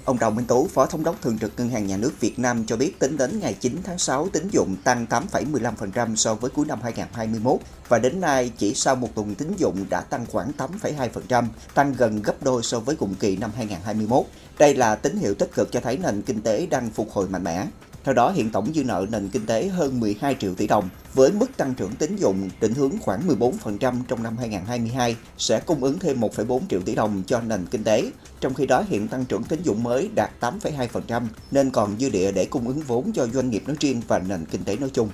Ông Đào Minh Tú, Phó Thống đốc Thường trực Ngân hàng Nhà nước Việt Nam cho biết tính đến ngày 9 tháng 6, tín dụng tăng 8,15% so với cuối năm 2021 và đến nay chỉ sau một tuần tín dụng đã tăng khoảng 8,2%, tăng gần gấp đôi so với cùng kỳ năm 2021. Đây là tín hiệu tích cực cho thấy nền kinh tế đang phục hồi mạnh mẽ. Theo đó, hiện tổng dư nợ nền kinh tế hơn 12 triệu tỷ đồng, với mức tăng trưởng tín dụng định hướng khoảng 14% trong năm 2022 sẽ cung ứng thêm 1,4 triệu tỷ đồng cho nền kinh tế. Trong khi đó, hiện tăng trưởng tín dụng mới đạt 8,2% nên còn dư địa để cung ứng vốn cho doanh nghiệp nói riêng và nền kinh tế nói chung.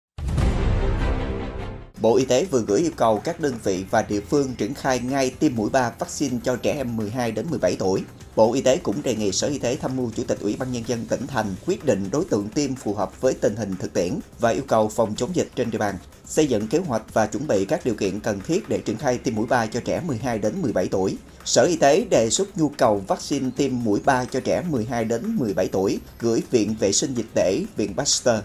Bộ Y tế vừa gửi yêu cầu các đơn vị và địa phương triển khai ngay tiêm mũi 3 vaccine cho trẻ em 12 đến 17 tuổi. Bộ Y tế cũng đề nghị Sở Y tế tham mưu Chủ tịch Ủy ban Nhân dân tỉnh thành quyết định đối tượng tiêm phù hợp với tình hình thực tiễn và yêu cầu phòng chống dịch trên địa bàn, xây dựng kế hoạch và chuẩn bị các điều kiện cần thiết để triển khai tiêm mũi 3 cho trẻ 12 đến 17 tuổi. Sở Y tế đề xuất nhu cầu vaccine tiêm mũi 3 cho trẻ 12 đến 17 tuổi gửi Viện Vệ sinh Dịch tễ, Viện Pasteur.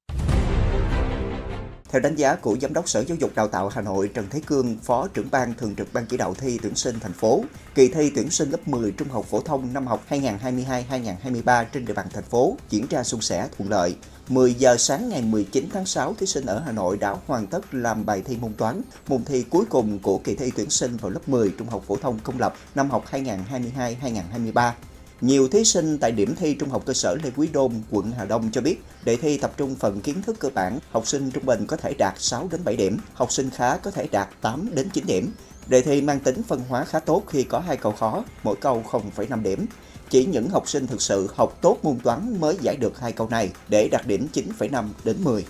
Theo đánh giá của Giám đốc Sở Giáo dục Đào tạo Hà Nội Trần Thế Cương, Phó trưởng ban thường trực Ban chỉ đạo thi tuyển sinh thành phố, kỳ thi tuyển sinh lớp 10 trung học phổ thông năm học 2022-2023 trên địa bàn thành phố diễn ra suôn sẻ thuận lợi. 10 giờ sáng ngày 19 tháng 6, thí sinh ở Hà Nội đã hoàn tất làm bài thi môn toán, môn thi cuối cùng của kỳ thi tuyển sinh vào lớp 10 trung học phổ thông công lập năm học 2022-2023. Nhiều thí sinh tại điểm thi Trung học cơ sở Lê Quý Đôn, quận Hà Đông cho biết, đề thi tập trung phần kiến thức cơ bản, học sinh trung bình có thể đạt 6 đến 7 điểm, học sinh khá có thể đạt 8 đến 9 điểm. Đề thi mang tính phân hóa khá tốt khi có 2 câu khó, mỗi câu 0,5 điểm. Chỉ những học sinh thực sự học tốt môn toán mới giải được 2 câu này để đạt điểm 9,5 đến 10.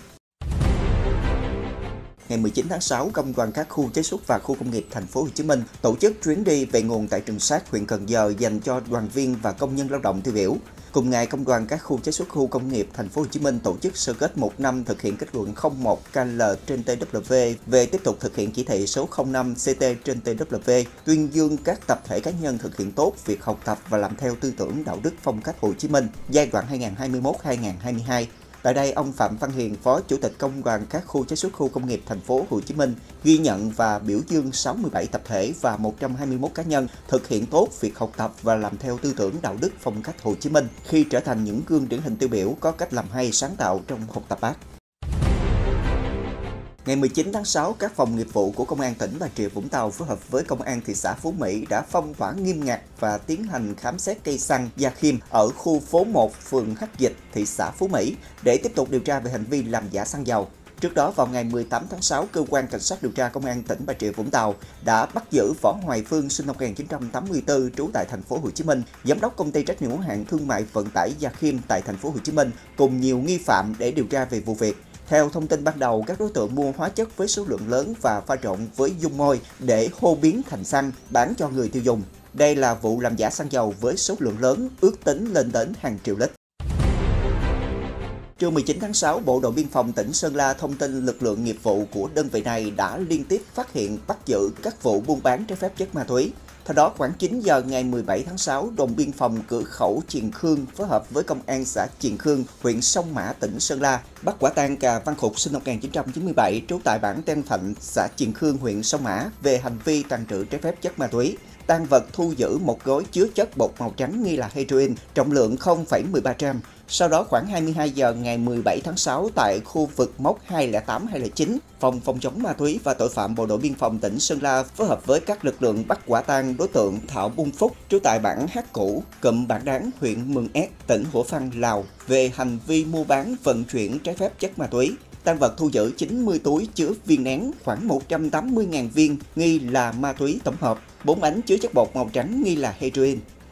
Ngày 19 tháng 6, Công đoàn các khu chế xuất và khu công nghiệp thành phố Hồ Chí Minh tổ chức chuyến đi về nguồn tại Trường Sát, huyện Cần Giờ dành cho đoàn viên và công nhân lao động tiêu biểu. Cùng ngày, Công đoàn các khu chế xuất khu công nghiệp thành phố Hồ Chí Minh tổ chức sơ kết 1 năm thực hiện kết luận 01 KL trên TWV về tiếp tục thực hiện chỉ thị số 05 CT trên TWV, tuyên dương các tập thể cá nhân thực hiện tốt việc học tập và làm theo tư tưởng đạo đức phong cách Hồ Chí Minh giai đoạn 2021-2022. Tại đây, ông Phạm Văn Hiền, Phó Chủ tịch Công đoàn các khu chế xuất khu công nghiệp thành phố Hồ Chí Minh ghi nhận và biểu dương 67 tập thể và 121 cá nhân thực hiện tốt việc học tập và làm theo tư tưởng đạo đức phong cách Hồ Chí Minh khi trở thành những gương điển hình tiêu biểu có cách làm hay sáng tạo trong học tập bác. Ngày 19 tháng 6, các phòng nghiệp vụ của Công an tỉnh Bà Rịa Vũng Tàu phối hợp với Công an thị xã Phú Mỹ đã phong tỏa nghiêm ngặt và tiến hành khám xét cây xăng Gia Khiêm ở khu phố 1, phường Hắc Dịch, thị xã Phú Mỹ để tiếp tục điều tra về hành vi làm giả xăng dầu. Trước đó, vào ngày 18 tháng 6, Cơ quan Cảnh sát điều tra Công an tỉnh Bà Rịa Vũng Tàu đã bắt giữ Võ Hoài Phương sinh năm 1984, trú tại thành phố Hồ Chí Minh, giám đốc công ty trách nhiệm hữu hạn thương mại vận tải Gia Khiêm tại thành phố Hồ Chí Minh, cùng nhiều nghi phạm để điều tra về vụ việc. Theo thông tin ban đầu, các đối tượng mua hóa chất với số lượng lớn và pha trộn với dung môi để hô biến thành xăng bán cho người tiêu dùng. Đây là vụ làm giả xăng dầu với số lượng lớn, ước tính lên đến hàng triệu lít. Trưa 19 tháng 6, Bộ đội Biên phòng tỉnh Sơn La thông tin lực lượng nghiệp vụ của đơn vị này đã liên tiếp phát hiện bắt giữ các vụ buôn bán trái phép chất ma túy. Theo đó, khoảng 9 giờ ngày 17 tháng 6, đồn biên phòng cửa khẩu Triềng Khương phối hợp với công an xã Triềng Khương, huyện Sông Mã, tỉnh Sơn La bắt quả tang Cà Văn Khục sinh năm 1997, trú tại bản Ten Thạnh, xã Triềng Khương, huyện Sông Mã về hành vi tàng trữ trái phép chất ma túy. Tang vật thu giữ một gói chứa chất bột màu trắng nghi là heroin, trọng lượng 0,13 gram. Sau đó khoảng 22 giờ ngày 17 tháng 6 tại khu vực mốc 208-209, Phòng phòng chống ma túy và tội phạm Bộ đội Biên phòng tỉnh Sơn La phối hợp với các lực lượng bắt quả tang đối tượng Thảo Bung Phúc, trú tại bản Hát Cũ, cụm Bản Đán, huyện Mường Ét, tỉnh Hủa Phăn, Lào về hành vi mua bán vận chuyển trái phép chất ma túy. Tang vật thu giữ 90 túi chứa viên nén khoảng 180.000 viên nghi là ma túy tổng hợp, 4 bánh chứa chất bột màu trắng nghi là heroin.